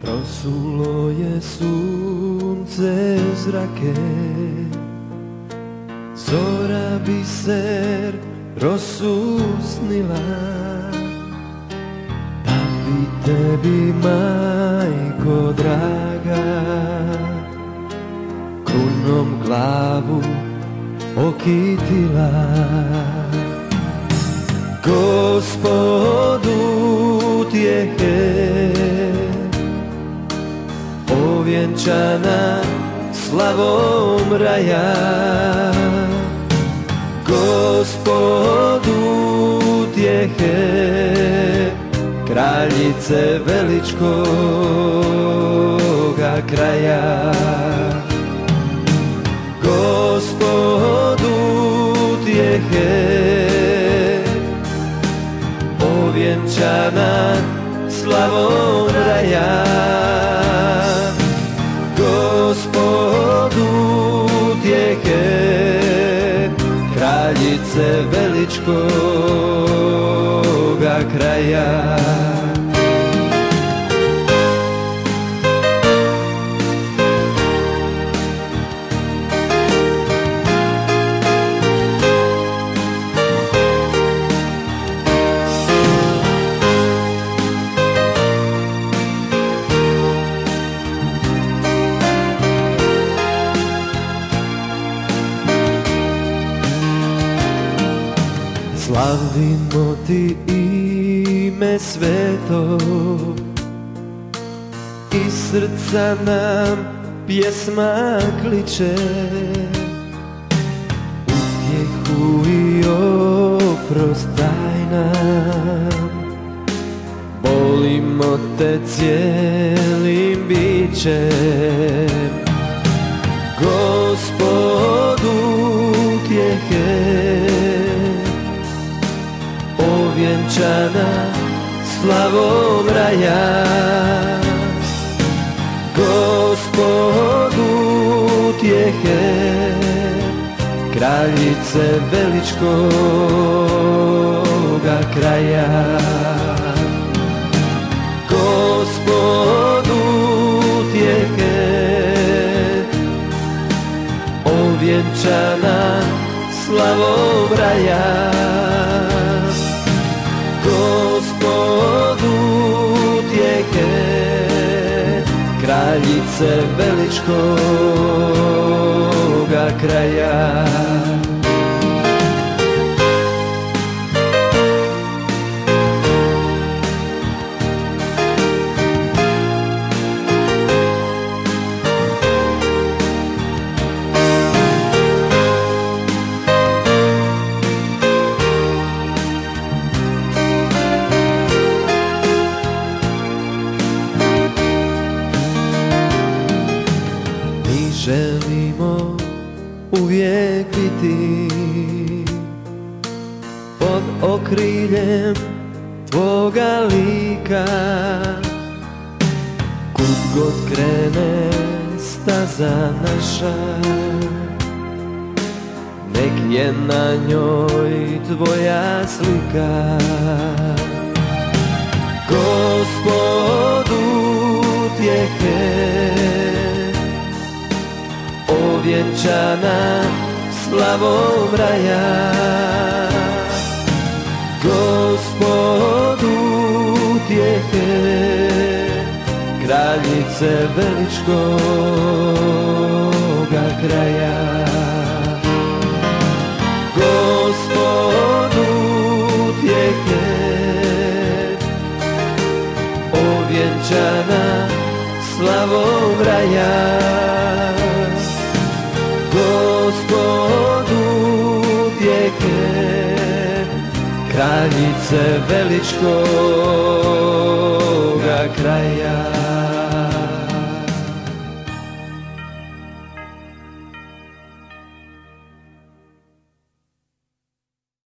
Prosulo je sunce zrake, zora biser rosusnila, da bi tebi, majko draga, krunom glavu okitila. Gospodu utjehe, ovjenčana slavom raja. Gospodu utjehe, kraljice veličkoga kraja. Gospodu utjehe, ovjenčana slavom raja. Gospodu utjehe, kraljice veličkoga kraja. Slavimo ti ime sveto, iz srca nam pjesma kliče, utjehu i oprost daj nam, volimo te cijelim bićem. Gospodu utjehe, ovjenčana slavom raja. Gospodu utjehe, kraljice veličkoga kraja. Gospodu utjehe, ovjenčana slavom raja. Gospodu utjehe, kraljice veličkoga kraja. Želimo uvijek biti pod okriljem tvoga lika. Kud god krene staza naša, nek je na njoj tvoja slika. Gospodu utjehe, ovjenčana slavom raja. Gospodu utjehe, kraljice veličkoga kraja. Gospodu utjehe, ovjenčana slavom raja. Gospodu utjehe, kraljice veličkoga kraja.